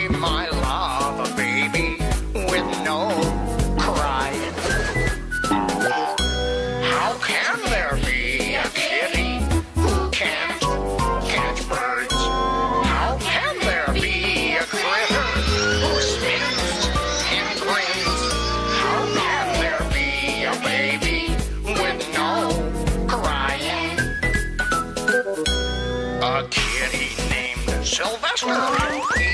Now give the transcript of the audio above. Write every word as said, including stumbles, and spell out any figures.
my love, baby, with no crying. How can there be a kitty who can't catch birds? How can there be a critter who spins and grins? How can there be a baby with no crying? A kitty named Sylvester.